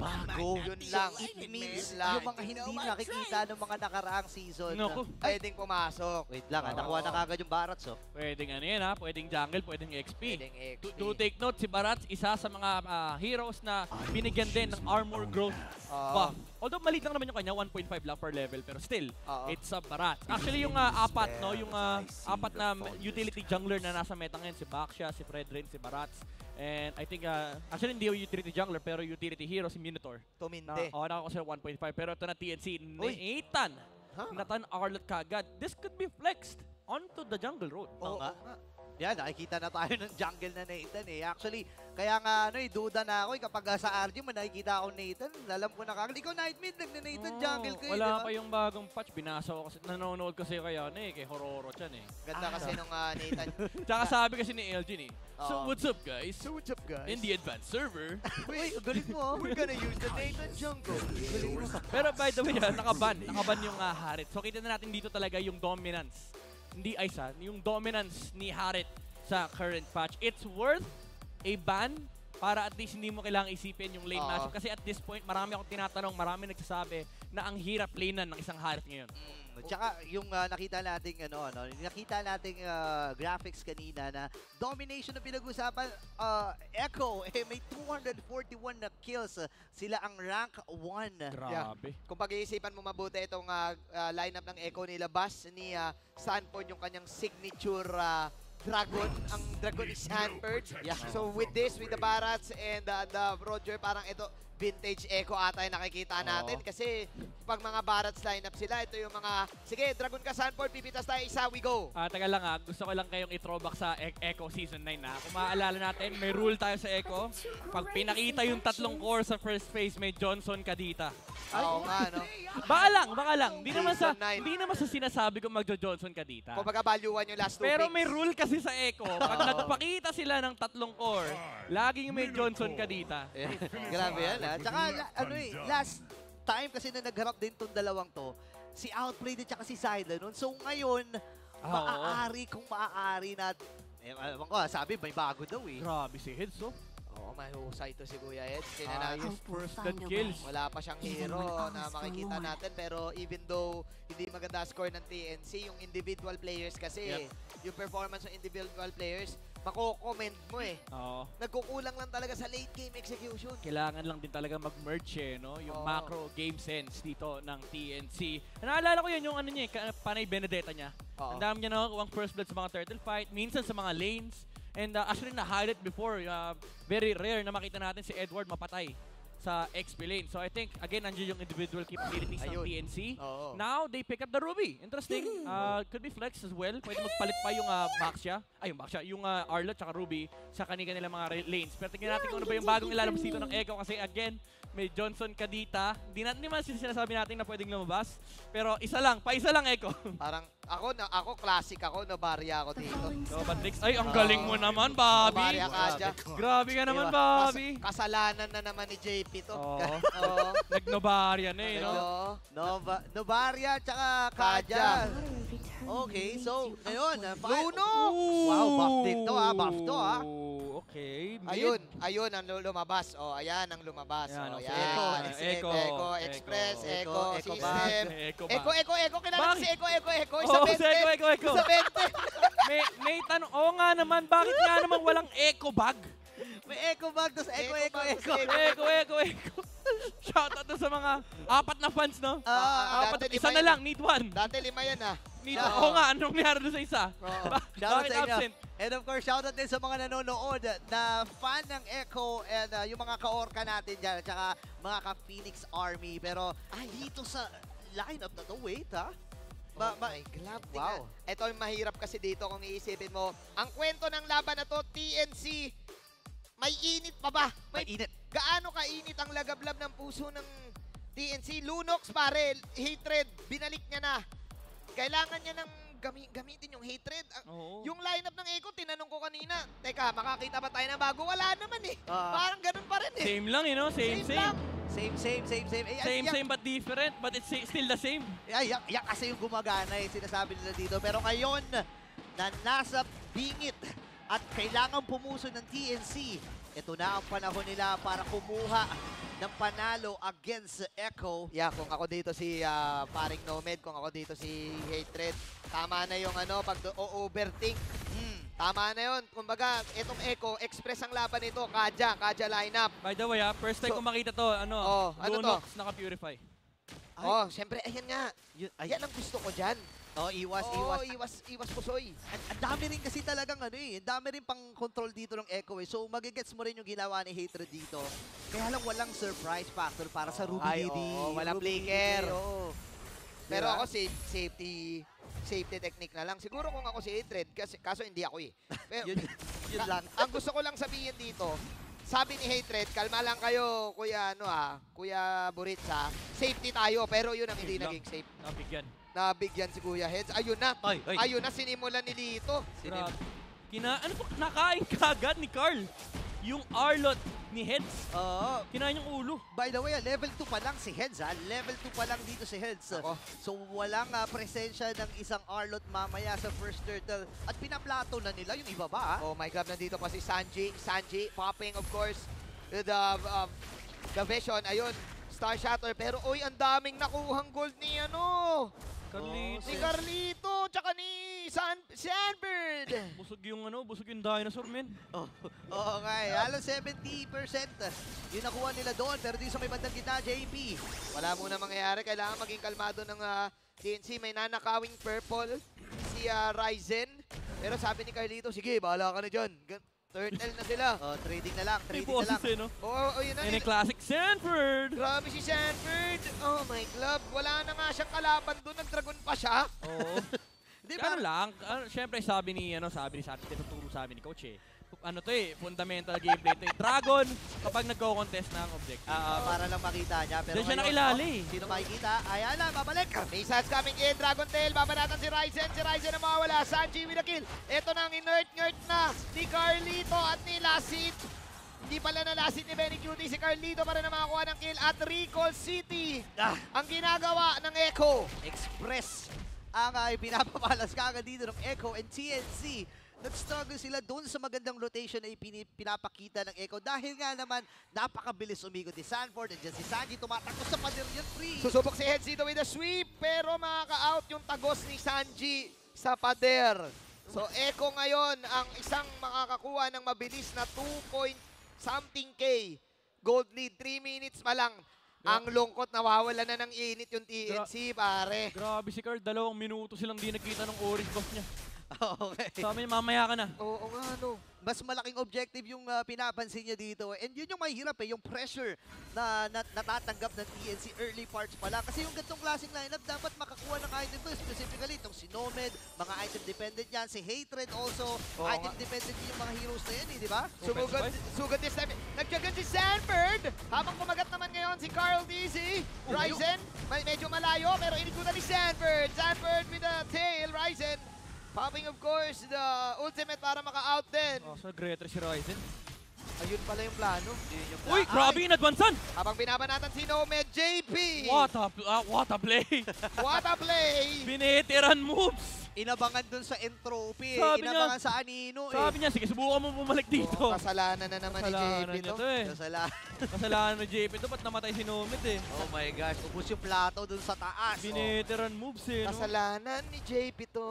bago. Yun lang. It means Yun lang. yung mga hindi nakikita ng mga nakaraang season. Naku. Pwedeng pumasok. Wait lang, nakuha na kagad yung Barats, oh. Pwedeng ano yan ha, pwedeng jungle, pwedeng XP. Pwedeng XP. To take note, si Barats, isa sa mga heroes na binigyan din ng armor growth buff. Although maliit lang naman yung kanya, 1.5 lang per level, pero still, it's a Barats. Actually, yung apat, no, yung apat na utility jungler na nasa meta ngayon, si Baxia, si Fredrin, si Barats, and I think, actually hindi yung utility jungler, pero utility hero, si Minotaur. Tumindi. Nakakonsider 1.5, pero ito na TNC, Nathan. Nathan Arlott kagad. This could be flexed onto the jungle road. Oo nga. Yan, nakikita na tayo ng jungle na Nathan eh. Actually, kaya nga duda na ako kapag sa RG mo nakikita ako Nathan, alam ko na kagad. Ikaw Night Mid, nag-Nathan jungle kayo, wala pa yung bagong patch. Binasa ko kasi, nanonood kasi kaya kay Hororo chan eh. Ganda kasi nung Nathan. Tsaka sabi kasi ni Elgin eh, so what's up guys? In the advanced server. Uy, galit mo. We're gonna use the Nathan jungle. Pero by the way, nakaban yung Harit. So kita na natin dito talaga yung dominance. Hindi Aisan, yung dominance ni Harit sa current patch. It's worth a ban para at least hindi mo kailangang isipin yung lane matchup. Kasi at this point, marami akong tinatanong, marami nagsasabi na ang hirap lanean ng isang Harit ngayon. Tsaka yung nakita nating graphics kanina na domination na pinag-usapan, Echo, may 241 na kills. Sila ang rank 1. Grabe. Kung pag-iisipan mo mabuti itong lineup ng Echo, nilabas ni Sanford yung kanyang signature Dragon. Ang Dragon is Sanford. Yeah. So with this, with the Barats and the Roger, parang ito, vintage Echo ata yung nakikita natin. Kasi pag mga Barats lineup sila, ito yung mga, sige, Dragon ka Sanford, pipitas tayo isa, we go. Taga lang gusto ko lang kayong i-throwback sa Echo Season 9 na. Kung maaalala natin, may rule tayo sa Echo. Pag pinakita yung tatlong core sa first phase, may Johnson Kadita. Oo nga, no? Baka lang. Hindi naman sa sinasabi ko magjo-Johnson Kadita. Kung baga-valuean yung last 2 Pero picks. may rule kasi sa Echo. Pag nagpakita sila ng tatlong core, laging may Johnson Kadita. Grabe yan, ha? Tsaka, last time kasi na nagharap din tong dalawang to, si Outplay din tsaka si Sideline nun. So ngayon, maaari na, ewan ko, sabi may bago daw eh. Grabe si Heads, oh. Oo, may husay to si Kuya Ed. Tingnan First blood kills. wala pa siyang hero na makikita natin. Pero even though hindi maganda score ng TNC, yung individual players kasi, yung performance ng individual players, mako-comment mo eh. Oo. Nagkukulang lang talaga sa late game execution. Kailangan lang din talaga mag-merge no? Yung macro game sense dito ng TNC. Naalala ko yun yung ano niya, panay Benedetta niya. Ang dami niya nakukuha first blood sa mga turtle fight, minsan sa mga lanes. And actually na-highlight before, very rare na makita natin si Edward mapatay sa XP lane. So I think, again, nandiyan yung individual capabilities ng TNC. Now, they pick up the Ruby. Interesting. Could be flex as well. Pwede magpalit pa yung Baxia. Yung Arlott tsaka Ruby sa kanila mga lanes. Pero tingnan natin kung ano ba yung bagong ilalabas dito ng Echo. Kasi again, may Johnson Kadita. Hindi naman sinasabi natin na pwedeng lumabas. Pero paisa lang Echo. Parang ako classic ako, Novaria ako dito. So, Patrix, ay, ang galing mo naman, Bobby. Novaria ka dyan. Grabe ka naman, Bobby. Kasalanan na naman ni JP to. Nag-Novaria na eh, no? Novaria tsaka Kaja. Okay, so ngayon, Luno! Wow, buff din to buff to Okay, ayun ang lumabas. Ayan ang lumabas. Echo, Express, Echo, Echo bag. System. Echo, kilala si Echo. Echo. Isa 20. May tanong, nga naman, bakit nga naman walang Echo bag? May Echo bag to sa Echo. Echo. Shoutout to sa mga 4 na fans, no? Isa na lang, need 1. Dati 5 yan Anong nangyari doon sa isa? Shoutout sa inyo. And of course, shoutout din sa mga nanonood na fan ng Echo and yung mga ka-orca natin dyan, at saka mga ka-Phoenix Army. Pero dito sa lineup na to, wait my God. Wow. Ito yung mahirap kasi dito kung iisipin mo. Ang kwento ng laban na to, TNC, may init pa ba? May init. Gaano kainit ang lagablab ng puso ng TNC? Lunox pare, hatred, binalik niya na. Kailangan niya ng gamitin yung hatred. Yung lineup ng Echo, tinanong ko kanina, teka, makakita ba tayo ng bago? Wala naman eh. Parang ganun pa rin eh. Same lang, Same. Same but different, but it's still the same. Yan kasi yung gumagana sinasabi nila dito. Pero ngayon, na nasa bingit at kailangan pumuso ng TNC ito na ang panahon nila para kumuha ng panalo against Echo. Yeah, kung ako dito si paring Nomad, kung ako dito si Hatred, tama na yung pag overthink. Tama na yun. Kumbaga, itong Echo, express ang laban nito. Kaja lineup. By the way, first time ko makita to, ano to? Lunox naka-purify. Siyempre, ayan nga. Yan ang gusto ko dyan. Iwas pusoy. Ang dami rin kasi talagang ang dami rin pang control dito ng Echo So magigets mo rin yung ginawa ni Hatred dito. Kaya lang walang surprise factor para sa Ruby Lady. Walang flicker. Pero ako safety technique na lang. Siguro kung ako si Hatred, kaso hindi ako Pero, yun lang. Ang gusto ko lang sabihin dito, sabi ni Hatred, kalma lang kayo, Kuya Buritsa. Safety tayo, pero yun ang hindi naging safe. Nabigyan si Kuya Heads. Ayun na. Ayun na, sinimulan ni Lito. Nakain kagad ni Carl. Yung Arlot ni Heads. Kinain yung ulo. By the way, level 2 pa lang si Heads Level 2 pa lang dito si Heads. So walang presensya ng isang Arlot mamaya sa first turtle. At pinaplato na nila yung iba ba? Oh my God, nandito pa si Sanji. Sanji popping of course the vision. Ayun, Star Shatter. Pero oy, ang daming nakuhang gold ni Carlito. Ni Carlito, tsaka ni Sandbird. Busog yung dinosaur, men. Okay, halos 70% yung nakuha nila doon. Pero di sa may bandang gitna, JP. Wala muna mangyayari. Kailangan maging kalmado ng TNC. May nanakawing purple si Ryzen. Pero sabi ni Carlito, sige, bahala ka na dyan. Turtle na sila. Trading na lang. May boses na lang. Yun na. And a classic Sanford. Grabe si Sanford. Oh my God. Wala na nga siyang kalaban doon. Nag-dragon pa siya. Di ba? Siyempre sabi ni tinuturo sa amin ni Coach fundamental gameplay ito. Dragon kapag nagko-contest ng objective. Para lang makita niya. Pero doon siya nakilali. Sino makikita? Ayan na, babalik. May shots coming in. Dragon Tail. Babanatan si Ryzen. Si Ryzen na mawawala. Sanji with a kill. Ito na ang inert na ni Carlito at ni Lasit. Hindi pala na Lasit ni Benny Cutie. Si Carlito para na makakuha ng kill. At Recall City. Ang ginagawa ng Echo. Express ang pinapapalas kagad dito ng Echo and TNC. Nag-struggle sila doon sa magandang rotation na pinapakita ng Echo dahil nga naman napakabilis umikot ni Sanford. Nandiyan si Sanji, tumatakbo sa pader yun, free. Susubok si Heads dito with a sweep pero makaka-out yung tagos ni Sanji sa pader. So Echo ngayon ang isang makakakuha ng mabilis na 2-point-something K. Gold lead, 3 minutes pa lang. Ang lungkot, nawawala na ng init yung TNC, pare. Grabe si Carl, 2 minuto silang di nakita ng orange buff niya. Okay. Sabi niya, mamaya ka na. Oo nga, Mas malaking objective yung pinapansin niya dito. And yun yung mahirap yung pressure na natatanggap ng TNC early parts pala. Kasi yung ganitong klaseng lineup, dapat makakuha ng item to. Specifically, itong si Nomad, mga item dependent yan. Si Hatred also, item dependent yung mga heroes na yan, di ba? Sugod this time. Nagkagan si Sanford. Habang kumagat naman ngayon si Carl DZ. Ryzen, medyo malayo, pero inikutan ni Sanford. Sanford with a tail. Ryzen popping of course the ultimate para maka-out din. So nag-retry si Ryzen. Ayun pala yung plano. Uy, grabe in advancean! Habang binabanatan si Nomad JP. What a play! What a play! Binitiran moves! Inabangan dun sa entropy. Inabangan sa Anino. Sabi niya, sige, subukan mo bumalik dito. Kasalanan na naman ni JP to. Kasalanan ni JP to, ba't namatay si Nomad Oh my gosh, ubus yung plato dun sa taas. Binitiran moves Kasalanan ni JP to.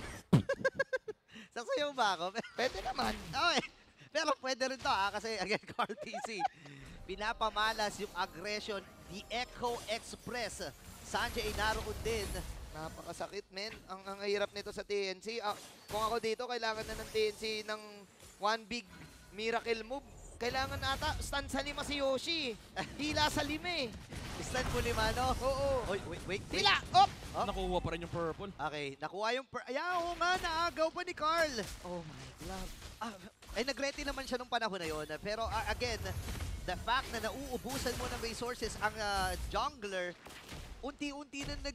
Sasayaw ba ako? Pwede naman. Okay. Pero pwede rin to kasi again, Carl TC. Pinapamalas yung aggression, the Echo Express. Sanjay ay naroon din. Napakasakit, men. Ang hirap nito sa TNC. Kung ako dito, kailangan na ng TNC ng one big miracle move. Kailangan ata, stand sa 5 si Yoshi. Hila sa 5 Stand mo 5, no? Oo. Wait. Hila! Op! Nakuha pa rin yung purple. Okay, nakuha yung oo nga, naagaw pa ni Carl. Oh my God. Nag-ready naman siya nung panahon na yun. Pero again, the fact na nauubusan mo ng resources ang jungler, unti-unti na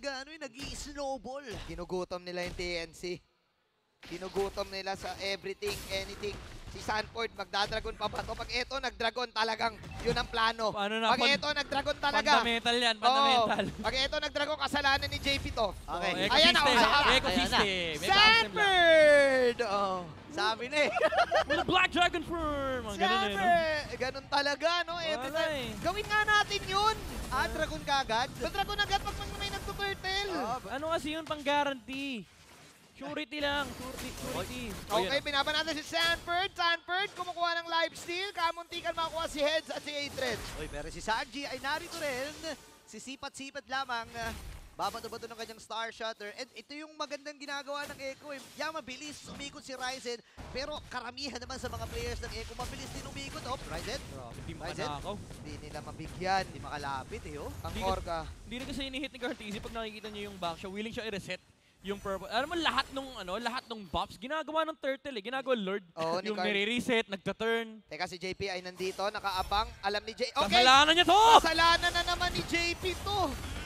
nag-i-snowball. Ginugutom nila yung TNC. Ginugutom nila sa everything, anything. si Sanford, magdadragon pa ba to? Pag ito, nagdragon talagang yun ang plano. Paano na? Pag ito, nagdragon talaga. Fundamental yan, fundamental. Pag ito, nagdragon, kasalanan ni JP to. Okay. Ayan na, Ecosystem. Ecosystem. Ecosystem. Sanford! Oh. Sabi na eh. With a Black Dragon Firm. Mga ganun eh, no? Sanford! Ganun talaga, no? Every Wala time. eh. Gawin nga natin yun. Dragon ka agad. Dragon agad pag may nagtuturtle. Ano kasi yun pang guarantee? Surety lang, surety. Okay, binabanatan si Sanford. Sanford, kumukuha ng lifesteal. Kamuntikan makakuha si Heads at si Atred. Uy, pero si Sanji ay narito rin. Sisipat-sipat lamang. Babato-bato ng kanyang Star Shutter. And ito yung magandang ginagawa ng Echo. Yeah, mabilis umikot si Ryzen. Pero karamihan naman sa mga players ng Echo, mabilis din umikot. Oh, Ryzen. Hindi Ryzen. makanakaw. Hindi nila mabigyan. Hindi makalapit eh, oh. Ang Hindi Orga. Hindi rin kasi inihit ni Cartesi pag nakikita niyo yung back siya, willing siya i-reset yung purple. Alam mo lahat ng buffs ginagawa ng Turtle eh, ginagawa Lord. Oo, ni yung Car- nire-reset, nagta-turn. Teka, si JP ay nandito. Nakaabang. Alam ni JP. Okay! Kasalanan niya to! Kasalanan na naman ni JP to.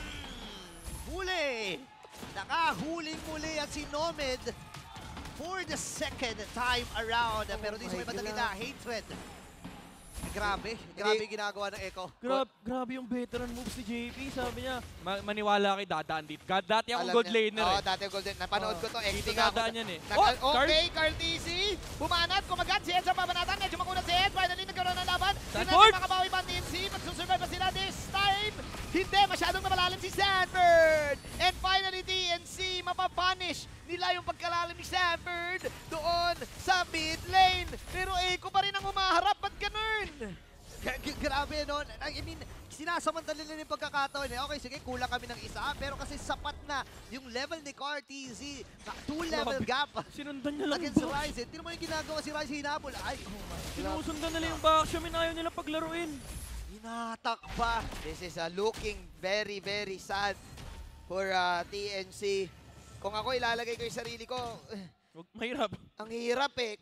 Huli! Nakahuling muli at si Nomad for the second time around. Pero di sa may my bandang God. gitna, Hatred. Grabe ginagawa ng Echo. Grabe yung veteran moves ni JP. Sabi niya, maniwala kay dadaan dito. Dati akong Alam gold niya. laner Oo, eh. dati gold laner. Napanood ko to. Dito XP nga ako. dadaan yan eh. Okay, Carl TC. Bumanat, kumagat. Si Ed sa pabanatan. Medyo makunat si Ed. Finally, nagkaroon ng laban. Sanford! Hindi makabawi pa ang TNC. Magsusurvive pa sila this time. Hindi, masyadong namalalim si Sanford. And finally, TNC, mapapunish nila yung pagkalalim ni Sanford doon sa mid lane. Pero Echo pa rin ang humaharap. Ba't ganun? Grabe, no? I mean, sinasamantala nila yung pagkakataon eh. Okay, sige, kulang kami ng isa. Pero kasi sapat na yung level ni CarTZ. 2-level gap Sinundan niya lang against yung back. Ryzen. Tinan mo yung ginagawa si Ryzen hinabol. Ay, Sinusundan nila yung back siya. Ayaw nila paglaruin. hinatak pa. This is looking very, very sad for TNC. Kung ako ilalagay ko yung sarili ko, Mahirap. ang hirap eh.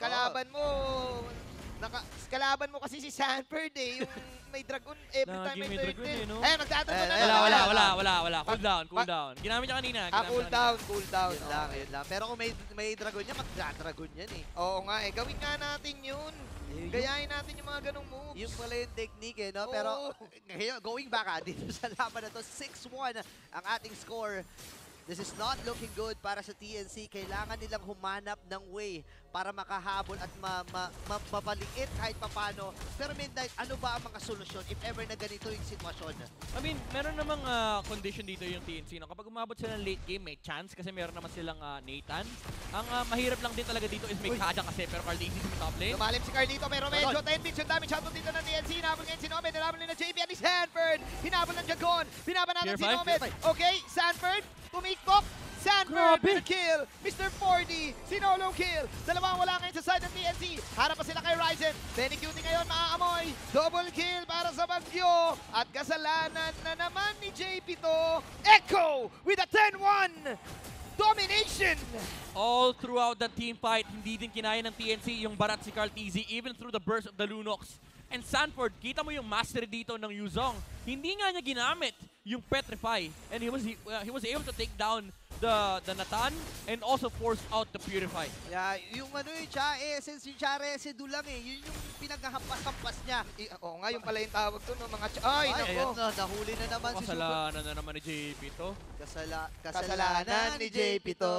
Kalaban mo kasi si Sanford eh. Yung may dragon every time Lagi may may dragon turtle. eh, no? Ayun, nagtatragon na. Wala. Cool down. Ginamit niya kanina. Cool down. Yun lang, yun lang. Pero kung may dragon niya, magda-dragon yan eh. Oo nga eh. Gawin nga natin yun. Gayahin natin yung mga ganong moves. Yung pala yung technique eh, no? Pero ngayon, going back dito sa laban na to, 6-1 ang ating score. This is not looking good para sa TNC. Kailangan nilang humanap ng way para makahabol at mabaliit kahit papano. Pero meantime, ano ba ang mga solusyon if ever na ganito yung sitwasyon? I mean, meron namang condition dito yung TNC. No? Kapag umabot sila ng late game, may chance kasi meron naman silang Nathan. Ang mahirap lang din talaga dito is may Kaja kasi pero Carl Easy sa top lane. Lumalim si Carlito pero medyo 10 bits yung damage shotgun dito ng TNC. Hinabol ngayon si Nomad. Hinabol nila JP at ni Sanford. Hinabol ng Jagon. Hinaban natin si Tier Nomad. Okay, Sanford. Tumiktok. Sanford with a kill. Mr. 4D. Sinolo kill. Dalawang wala ngayon sa side ng TNC. Harap pa sila kay Ryzen. Benny Cutie ngayon maaamoy. Double kill para sa Bagyo. At kasalanan na naman ni JP to. Echo with a 10-1. Domination! All throughout the team fight, hindi din kinaya ng TNC yung barat si Carl TZ even through the burst of the Lunox. And Sanford, kita mo yung mastery dito ng Yuzong. Hindi nga niya ginamit yung Petrify. And he was able to take down the Natan and also force out the Purify. Yeah, yung yung Cha Essence, yung Cha Residue lang eh. Yun yung pinaghahampas-hampas niya. Oo nga, yung pala yung tawag to no, mga Ay, Ayan nako. na, nahuli na naman si Super. Kasalanan na naman ni JP to. Kasalanan ni JP to.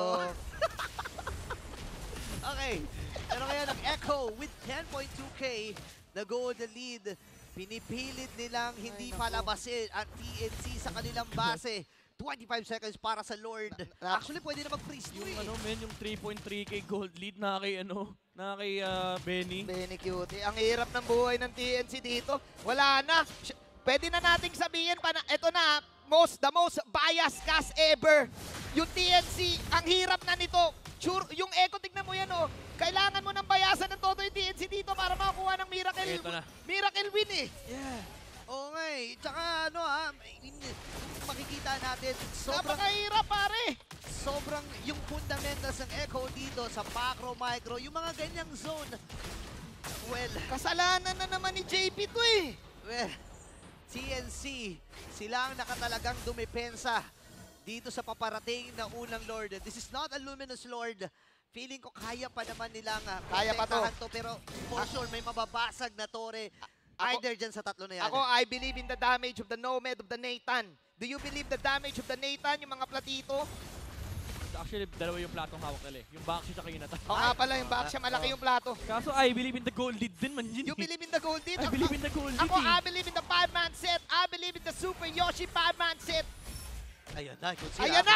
Okay. Pero kaya nag-Echo with 10.2k nag-go the lead. Pinipilit nilang hindi palabasin ang TNC sa kanilang base. 25 seconds para sa Lord. Actually, pwede na mag-freeze to eh. Yung 3.3k gold lead na kay Benny. Benny Cutie. Ang hirap ng buhay ng TNC dito. Wala na. Pwede na nating sabihin pa na ito na, the most biased cast ever. Yung TNC, ang hirap na nito. Sure, yung Echo, tignan mo yan oh. Kailangan mo ng bayasan ng todo yung TNC dito para makakuha ng miracle win eh. Yeah. Oo nga eh. Tsaka makikita natin, Napakahirap pare. sobrang yung fundamentals ng Echo dito sa macro, micro, yung mga ganyang zone. Well, Kasalanan na naman ni JP to eh. well, TNC, sila ang nakatalagang dumepensa dito sa paparating na unang Lord. This is not a Luminous Lord, feeling ko kaya pa naman nilang Kaya pa to. protektahan pero for sure may mababasag na tore either dyan sa tatlo na yan. Ako, I believe in the damage of the Nomad, of the Nathan. Do you believe the damage of the Nathan, yung mga platito? Actually, dalawa yung platong hawak nila eh. Yung Bakshi at yung Nata. O nga pala, yung Baksha, malaki yung plato. Kaso I believe in the gold lead din man yun. You believe in the gold lead? I believe in the gold lead. Ako, I believe in the 5-man set. I believe in the Super Yoshi 5-man set. Ayan na, Ayan na!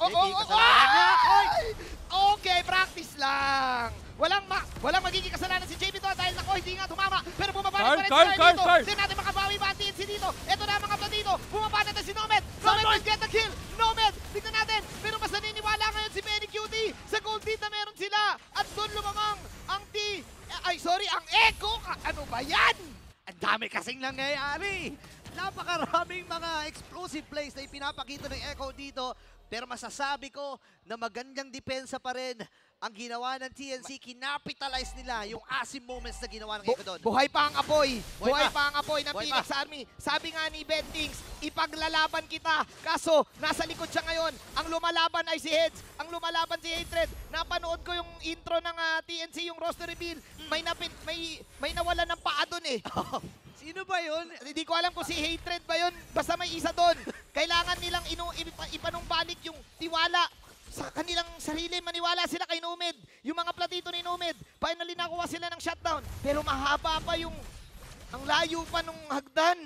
Okay, practice lang. Walang magiging kasalanan si JP to dahil ako hindi nga tumama. Pero bumabalik pa rin si dito. Hindi natin makabawi ba ang TNC dito. Ito na mga platito. Bumabalik na si Nomad. Nomad will get the kill. Nomad, tignan natin. Pero mas naniniwala ngayon si Benny Cutie sa gold lead na meron sila. At doon lumamang ang ang Echo. Ano ba yan? Ang dami kasing nangyayari. Napakaraming mga explosive plays na ipinapakita ng Echo dito. Pero masasabi ko na magandang depensa pa rin ang ginawa ng TNC. Kinapitalize nila yung asim moments na ginawa ng Echo doon. Buhay pa ang apoy. Buhay Buhay pa ang apoy ng Buhay Phoenix pa. Army. Sabi nga ni Bentings, ipaglalaban kita. Kaso, nasa likod siya ngayon. Ang lumalaban ay si Heads. Ang lumalaban si Hatred. Napanood ko yung intro ng TNC, yung roster reveal. May nawala ng paa doon eh. Sino ba yun? Hindi ko alam kung si Hatred ba yun. Basta may isa doon. Kailangan nilang ipanumbalik yung tiwala sa kanilang sarili. Maniwala sila kay Nomad. Yung mga platito ni Nomad. Finally nakuha sila ng shutdown. Pero mahaba pa yung... Ang layo pa nung hagdan.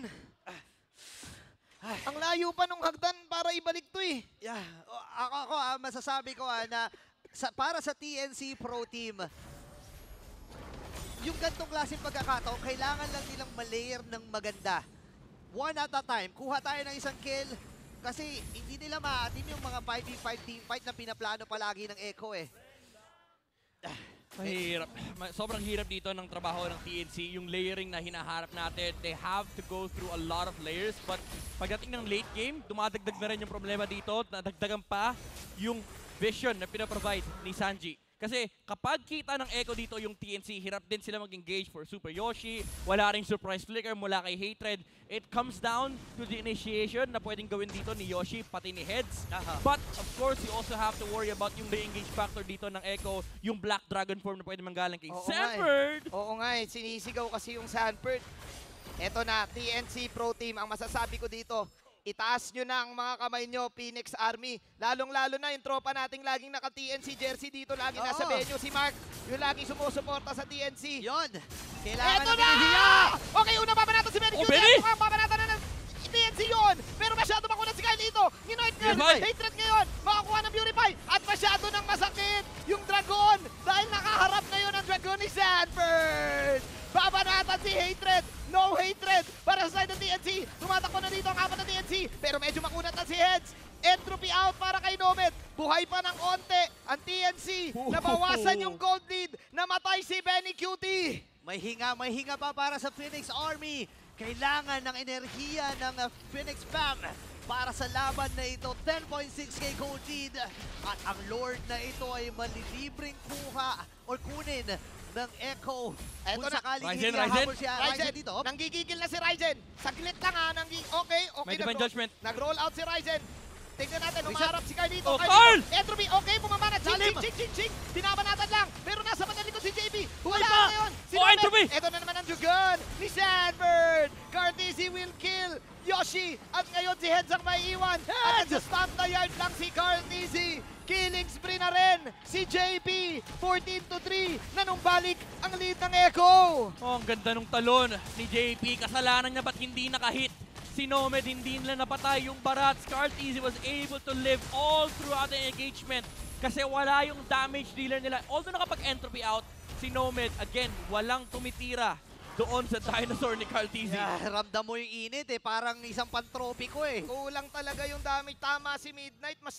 Ang layo pa nung hagdan para ibalik to eh. Yeah. Ako masasabi ko na para sa TNC Pro Team, yung ganitong klaseng pagkakataon, kailangan lang nilang malayer ng maganda. One at a time. Kuha tayo ng isang kill kasi hindi nila maatim yung mga 5v5 team fight na pinaplano palagi ng Echo eh. Mahirap. Sobrang hirap dito ng trabaho ng TNC. Yung layering na hinaharap natin, they have to go through a lot of layers. But pagdating ng late game, dumadagdag na rin yung problema dito. Nadagdagan pa yung vision na pinaprovide ni Sanji. Kasi kapag kita ng Echo dito yung TNC, hirap din sila mag-engage for Super Yoshi. Wala ring surprise flicker mula kay Hatred. It comes down to the initiation na pwedeng gawin dito ni Yoshi, pati ni Heads. But of course, you also have to worry about yung re-engage factor dito ng Echo, yung Black Dragon form na pwede manggalang kay Sanford. Oo nga eh, sinisigaw kasi yung Sanford. Eto na, TNC Pro Team, ang masasabi ko dito, itaas nyo na ang mga kamay nyo, Phoenix Army. Lalong-lalo na yung tropa nating laging naka-TNC jersey dito, lagi nasa venue. Si Mark, yung laging sumusuporta sa TNC. Yon! Kailangan Eto na! Okay, una babanatan si Benny. Benny! Mukhang babanatan na ng TNC yun! Pero masyado makunat si Kyle dito. Ninoit ngayon, Hatred ngayon, makakuha ng Purify. At masyado nang masakit yung Dragon. Dahil nakaharap na yun ang Dragon ni Sanford. Babanatan si Hatred. No Hatred para sa side ng TNC. Tumatakbo na dito ang apat ng TNC. Pero medyo makunat na si Heads. Entropy out para kay Nomad. Buhay pa ng onte ang TNC. Nabawasan yung gold lead. Namatay si Benny Cutie. May hinga pa para sa Phoenix Army. Kailangan ng enerhiya ng Phoenix Fam para sa laban na ito. 10.6k gold lead. At ang Lord na ito ay malilibreng kuha or kunin ng Echo. Eto Kung na. sakaling Ryzen, hindi hahabol si Ryzen dito. Nanggigigil na si Ryzen. Saglit lang ha. Okay. May divine judgment. Nag-roll out si Ryzen. Tignan natin, umaharap si Carl dito. Oh, Carl! Entropy, okay, bumama na. Ching. Binabanatan lang. Pero nasa madalikod si JB. Wala na ngayon. Entropy! Ito na naman ang Jugon ni Sanford. Cartesi will kill Yoshi. At ngayon si Heads ang may iwan. At nag-stomp na yard lang si Cartesi. Killing spree na rin si JP. 14-3. Nanumbalik ang lead ng Echo. Oh, ang ganda nung talon ni JP. Kasalanan niya ba't hindi nakahit? Si Nomad hindi nila napatay yung Barats. Cartesi was able to live all throughout the engagement kasi wala yung damage dealer nila. Although nakapag-entropy out, si Nomad, again, walang tumitira doon sa dinosaur ni Cartesi. Yeah, ramdam mo yung init eh. Parang isang pantropiko eh. Kulang talaga yung damage. Tama si Midnight. Mas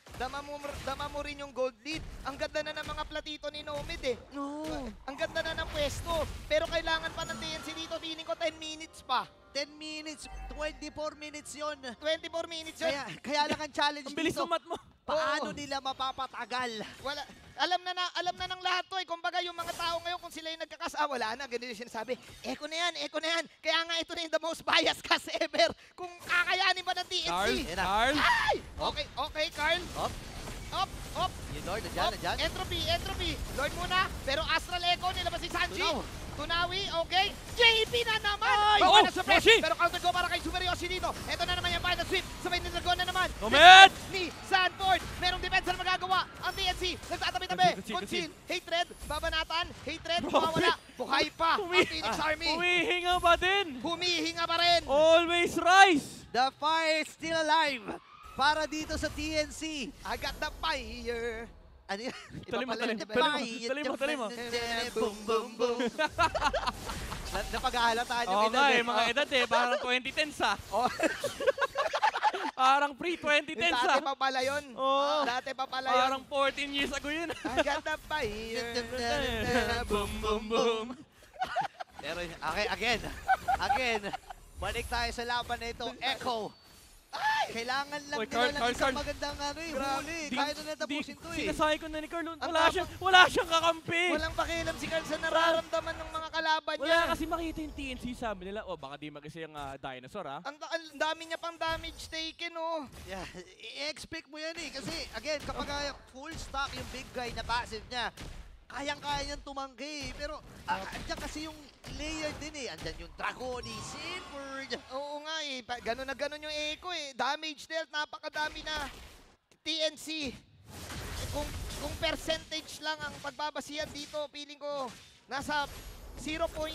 dama mo rin yung gold lead. Ang ganda na ng mga platito ni Nomad eh. No. Ang ganda na ng pwesto. Pero kailangan pa ng TNC dito. Feeling ko 10 minutes pa. 10 minutes, 24 minutes yon. 24 minutes yun. Kaya lang ang challenge Ang bilis dito. sumat mo. Paano nila mapapatagal? Wala. Alam na ng lahat to eh. Kumbaga yung mga tao ngayon kung sila yung wala na. Ganun yung sinasabi. Echo na yan. Kaya nga ito na yung the most biased cast ever. Kung kakayanin ba ng TNC. Carl? Ay! Okay, Carl. Up. Up. Yung Lord, nandyan. Entropy. Lord muna, pero Astral Echo, nilabas si Sanji. Tunaw. Tunawi, okay. JP na naman! Ay! Bawa Oh, na suppress, Yoshi! pero counter go para kay Super Yoshi dito. Ito na naman yung final sweep. Sabay ni Dragon na naman. Comment! Ni Sanford. Merong depensa na magagawa. Ang TNC, nagtatabi-tabi. Conceal. Hatred, babanatan. Hatred, Bro, mawawala. Buhay pa ang Umi- Phoenix Army. Humihinga pa din! Humihinga pa rin. Always rise! The fire is still alive para dito sa TNC. I got the fire. Ano yun? Talim mo, Iba pala talim. yung Talim mo. Boom, boom, boom. Napag-ahalataan yung Oo edad nga eh. mga edad parang 2010s Oh. Parang pre-2010s Dati pa pala yun. Oo. Dati pa pala yun. Parang 14 years ago yun. I got the fire. Boom, boom, boom. Pero okay, again, balik tayo sa laban na ito. Echo. Kailangan lang Oy, nila ng Carl. isang magandang huli. Kaya na natapusin to eh. Sinasabi ko na ni Carl, Ang wala siyang kakampi. Walang pakialam si Carl sa nararamdaman ng mga kalaban niya. Wala kasi makita yung TNC, sabi nila, baka di mag-isa yung dinosaur Ang dami niya pang damage taken, oh. Yeah, i-expect mo yan eh. Kasi again, kapag full stock yung big guy na passive niya, kayang-kaya niyang tumanggi. Pero andyan kasi yung layer din eh. Andyan yung Dragoni, Silver. Oo nga eh. Ganon na ganon yung Echo eh. Damage dealt, napakadami na. TNC. Kung percentage lang ang pagbabasihan dito, feeling ko nasa 0.1%.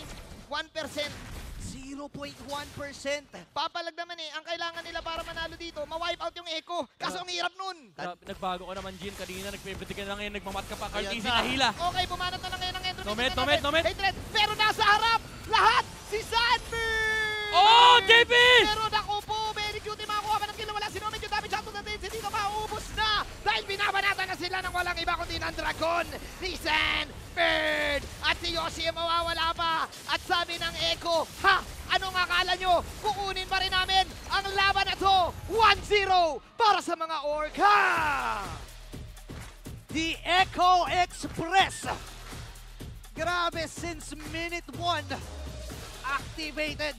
0.1%. Papalag naman eh. Ang kailangan nila para manalo dito, ma-wipe out yung Echo. Kaso ang hirap nun. Nagbago ka naman, Jin. Kanina, nagpe-predict ka na ngayon, nagmamat ka pa. Carl Ayan TNC na. nahila. Okay, bumanat na lang ngayon ang entry. No med. Hatred, pero nasa harap! Lahat! Si Sanford! Oh, JP! Pero naku po, very cute yung makuha pa ng kill. Wala si Nomad yung damage shot natin. Si Dito maubos na! Dahil binabanatan na sila ng walang iba kundi ng Dragon ni Sanford! At si Yoshi ay mawawala pa! At sabi ng Echo, ha! Anong akala nyo? Kukunin pa rin namin ang laban na to! 1-0 para sa mga Orca! The Echo Express. Grabe, since minute 1, activated.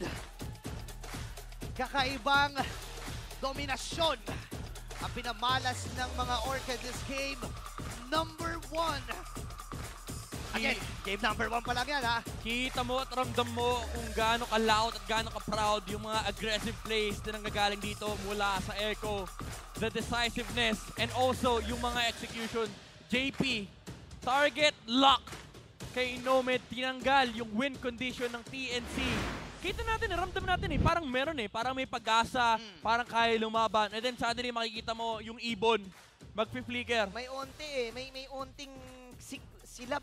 Kakaibang dominasyon ang pinamalas ng mga Orca this game. Number 1. Again, game number 1 pa lang yan ha. Kita mo at ramdam mo kung gaano ka-loud at gaano ka-proud yung mga aggressive plays na nanggagaling dito mula sa Echo. The decisiveness and also yung mga execution. JP, target lock kay Nomad, tinanggal yung win condition ng TNC. Kita natin, ramdam natin parang meron parang may pag-asa, parang kaya lumaban. And then suddenly makikita mo yung ibon, mag-flicker. May onti may onting silab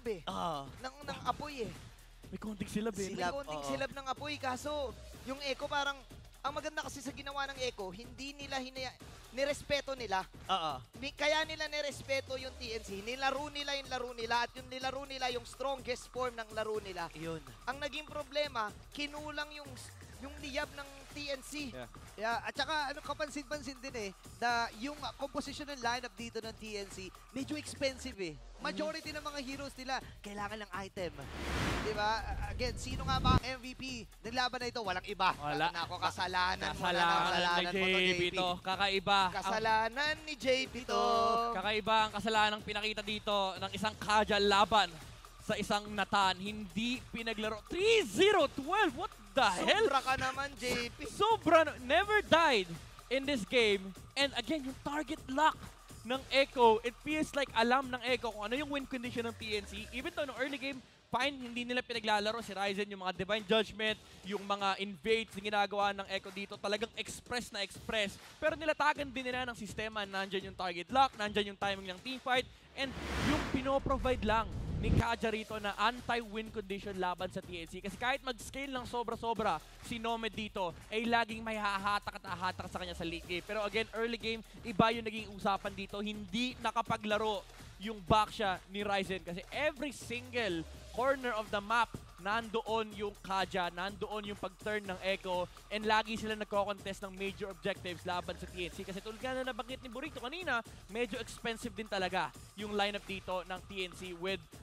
ng apoy May konting silab May konting silab ng apoy kaso yung Echo parang ang maganda kasi sa ginawa ng Echo, hindi nila nirespeto nila. Kaya nila nirespeto yung TNC. Nilaro nila yung laro nila at yung nilaro nila yung strongest form ng laro nila. Yun. Ang naging problema, kinulang yung liyab ng TNC. Yeah, at saka kapansin-pansin din na yung composition ng lineup dito ng TNC medyo expensive Majority ng mga heroes nila kailangan ng item. Diba? Again, sino nga ba ang MVP ng laban na ito? Walang iba. Wala. Nako, kasalanan Kasalanan ni JP to. Kakaiba. Kasalanan ni JP to. Kakaiba ang kasalanan pinakita dito ng isang casual laban sa isang Natan. Hindi pinaglaro. 3-0-12! What the hell? Sobra ka naman, JP. Sobra. Never died in this game. And again, yung target lock ng Echo, it feels like alam ng Echo kung ano yung win condition ng TNC. Even though no early game, fine, hindi nila pinaglalaro si Ryzen, yung mga Divine Judgment, yung mga invades na ginagawa ng Echo dito, talagang express na express. Pero nilatagan din nila ng sistema, nandyan yung target lock, nandyan yung timing ng teamfight, and yung pinoprovide lang ni Kaja rito na anti-win condition laban sa TNC. Kasi kahit mag-scale ng sobra-sobra si Nomad dito, ay laging may hahatak at hahatak sa kanya sa late game. Pero again, early game, iba yung naging usapan dito. Hindi nakapaglaro yung backsha ni Ryzen. Kasi every single corner of the map, nandoon yung Kaja, nandoon yung pag-turn ng Echo, and lagi sila nagko-contest ng major objectives laban sa TNC. Kasi tulad nga na nabanggit ni Burrito kanina, medyo expensive din talaga yung lineup dito ng TNC with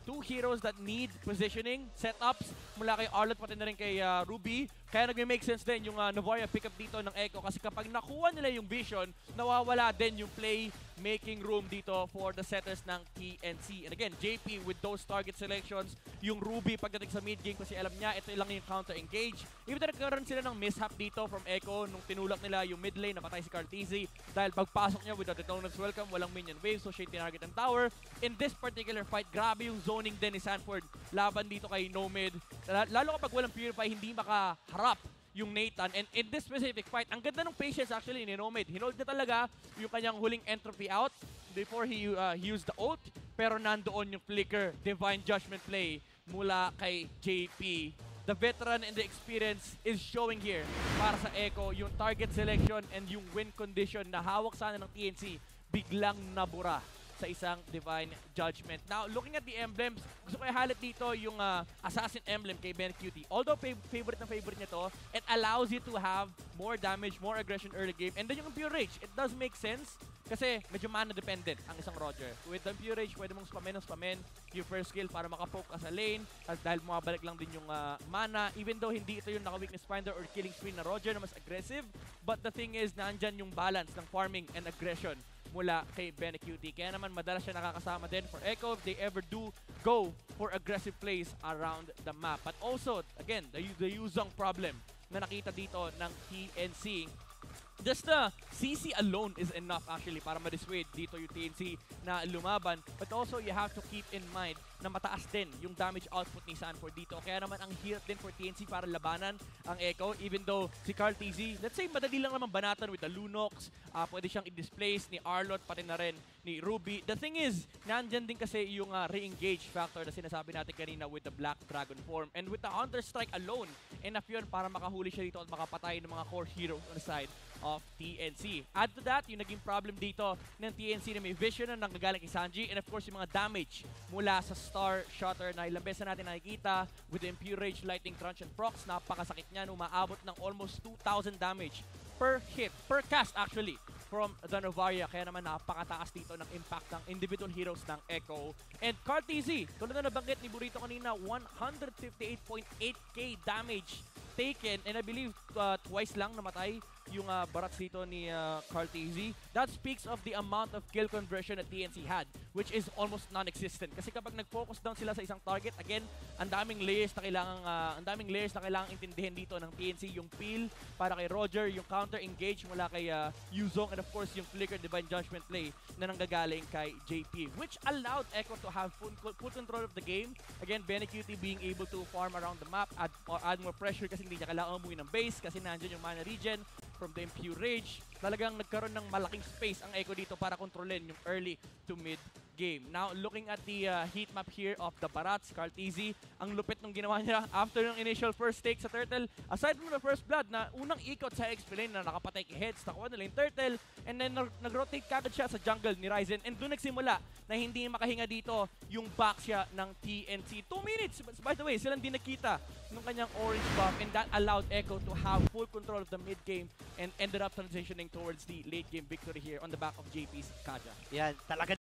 two heroes that need positioning, setups, mula kay Arlott pati na rin kay Ruby. Kaya nag-make sense din yung Novaria pickup dito ng Echo kasi kapag nakuha nila yung vision, nawawala din yung play-making room dito for the setters ng TNC. And again, JP with those target selections, yung Ruby pagdating sa mid-game kasi alam niya ito lang yung counter-engage. Even na nagkaroon sila ng mishap dito from Echo nung tinulak nila yung mid lane, napatay si Carteezy dahil pagpasok niya with the Detonants welcome, walang minion wave, so siya tinarget ng tower. In this particular fight, grabe yung zoning din ni Sanford laban dito kay Nomad. Lalo kapag walang Purify, hindi makaharap yung Nathan. And in this specific fight, ang ganda ng patience actually ni Nomad. Hinold na talaga yung kanyang huling entropy out before he used the ult. Pero nandoon yung flicker, divine judgment play mula kay JP. The veteran and the experience is showing here para sa Echo. Yung target selection and yung win condition na hawak sana ng TNC, biglang nabura sa isang Divine Judgment. Now, looking at the emblems, gusto ko i-highlight dito yung Assassin emblem kay BeneQt. Although favorite na favorite niya to, it allows you to have more damage, more aggression early game. And then yung Pure Rage, it does make sense kasi medyo mana dependent ang isang Roger. With the Pure Rage, pwede mong spamin yung first skill para makapoke ka sa lane at dahil bumabalik lang din yung mana. Even though hindi ito yung naka-weakness finder or killing spree na Roger na mas aggressive, but the thing is, nandyan yung balance ng farming and aggression mula kay BeneQt. Kaya naman madalas siya nakakasama din for Echo if they ever do go for aggressive plays around the map. But also, again, the Yuzong problem na nakita dito ng TNC. Just the CC alone is enough actually para ma-dissuade dito yung TNC na lumaban. But also, you have to keep in mind na mataas din yung damage output ni Sanford dito. Kaya naman ang hirap din for TNC para labanan ang Echo. Even though si Carteezy, let's say madali lang naman banatan with the Lunox. Pwede siyang i-displace ni Arlott pati na rin ni Ruby. The thing is, nandyan din kasi yung re-engage factor na sinasabi natin kanina with the Black Dragon form. And with the Hunter Strike alone, enough yun para makahuli siya dito at makapatay ng mga core heroes on the side of TNC. Add to that, yung naging problem dito ng TNC na may vision na nanggagaling kay Sanji and of course yung mga damage mula sa Star Shutter na ilang beses natin nakikita with the Impure Rage, Lightning Crunch and Procs. Napakasakit niyan, umaabot ng almost 2,000 damage per hit, per cast actually from the Novaria. Kaya naman napakataas dito ng impact ng individual heroes ng Echo. And Carteezy, tulad na nabanggit ni Burrito kanina, 158.8k damage taken and I believe twice lang namatay yung barats dito ni Carteezy. That speaks of the amount of kill conversion that TNC had, which is almost non-existent. Kasi kapag nag-focus down sila sa isang target, again, ang daming layers na kailangang intindihin dito ng TNC. Yung peel para kay Roger, yung counter-engage mula kay Yuzong, and of course yung flicker Divine Judgment play na nanggagaling kay JP, which allowed Echo to have full control of the game. Again, BeneQt being able to farm around the map, add more pressure kasi hindi niya kailangan umuwi ng base kasi nandyan yung mana regen from the Impure Rage. Talagang nagkaroon ng malaking space ang Echo dito para kontrolin yung early to mid game. Now, looking at the heat map here of the Barats, Carteezy, ang lupit nung ginawa niya after yung initial first take sa Turtle. Aside from the first blood na unang ikot sa XP lane na nakapatay kay Heads, nakuha nila yung Turtle, and then nag-rotate kagad siya sa jungle ni Ryzen, and doon nagsimula na hindi makahinga dito yung back siya ng TNC. 2 minutes, by the way, silang di nakita ng kanyang orange buff, and that allowed Echo to have full control of the mid game and ended up transitioning towards the late game victory here on the back of JP's Kaja. Yan, talaga